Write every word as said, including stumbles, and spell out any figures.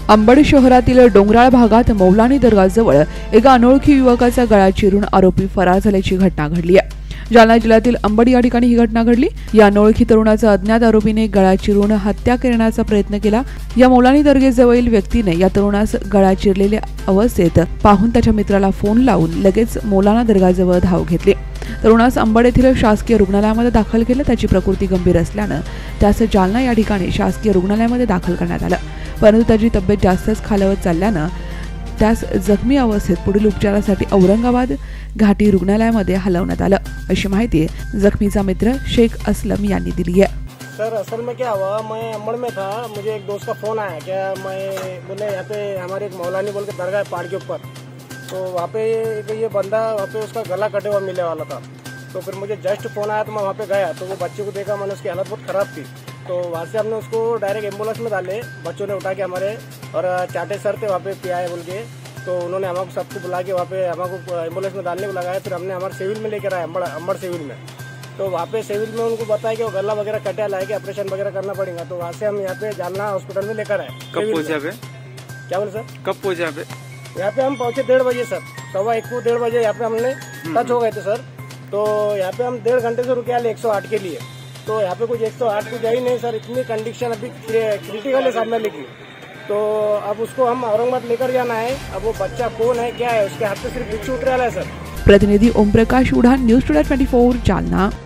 अंबड शहरातील डोंगराळ भागात मौलानी दर्गाजवळ एका अनोळखी युवकाचा गळा चिरून आरोपी फरार झाल्याची घटना घडली आहे। जालना जिल्ह्यातील अंबड या ठिकाणी ही घटना घडली। या अनोळखी तरुणाचा अज्ञात आरोपीने गळा चिरून हत्या करण्याचा प्रयत्न केला। या मौलानी दर्गेजवळील व्यक्तीने या तरुणास गळा चिरलेल्या अवस्थेत पाहून त्याच्या मित्राला फोन लावून लगेच मौलाना दर्गाजवळ धाव घेतली। तरुणास अंबड येथील शासकीय रुग्णालयामध्ये दाखल केले। त्याची प्रकृती गंभीर असल्याने त्यास जालना या ठिकाणी शासकीय रुग्णालयामध्ये दाखल करण्यात आले, परंतु त्याची तब्येत जास्तच खालावत चालल्याने त्यास जखमी अवस्थेत पुढील उपचारासाठी औरंगाबाद घाटी रुग्णालयामध्ये हलवण्यात आलं, अशी माहिती जखमीचा मित्र शेख असलम यांनी दिली है। सर असल में क्या हुआ, मैं अंबड़ में था, मुझे एक दोस्त का फोन आया क्या मैं बोले यहाँ पे हमारे एक मौलानी बोल के दरगाह है पहाड़ के ऊपर, तो वहाँ पे ये बंदा वहाँ पे उसका गला कटे हुआ मिलने वाला था। तो फिर मुझे जस्ट फोन आया तो मैं वहाँ पे गया, तो वो बच्चे को देखा मैंने, उसकी हालत बहुत ख़राब थी। तो वहाँ से हमने उसको डायरेक्ट एम्बुलेंस में डाले, बच्चों ने उठा के हमारे, और चाटे सर थे वहाँ पे पी आए बोल के, तो उन्होंने हमको सबको बुला के वहाँ पे हमको एम्बुलेंस में डालने को लगाया। फिर हमने हमारे सिविल में लेकर आए, अंबड़ अंबड़ सिविल में। तो वहाँ पे सिविल में उनको बताया कि वो गला वगैरह कटा लाए कि ऑपरेशन वगैरह करना पड़ेगा। तो वहाँ से हम यहाँ पे जालना हॉस्पिटल में लेकर आए। कब पहुँचा पे? क्या बोले सर? कब पहुँचा पे? यहाँ पे हम पहुँचे डेढ़ बजे सर, सवा एक को डेढ़ बजे यहाँ पे हमने टच हो गए थे सर। तो यहाँ पे हम डेढ़ घंटे से रुके आए एक सौ आठ के लिए। तो यहाँ पे कुछ एक सौ आठ कुछ है ही नहीं सर, इतनी कंडीशन अभी क्रिटिकल है सामने की। तो अब उसको हम औरंगाबाद लेकर जाना है। अब वो बच्चा कौन है क्या है, उसके हाथ से सिर्फ बिच्छू उतर रहा है सर। प्रतिनिधि Om Prakash Udan, News Today twenty four Jalna.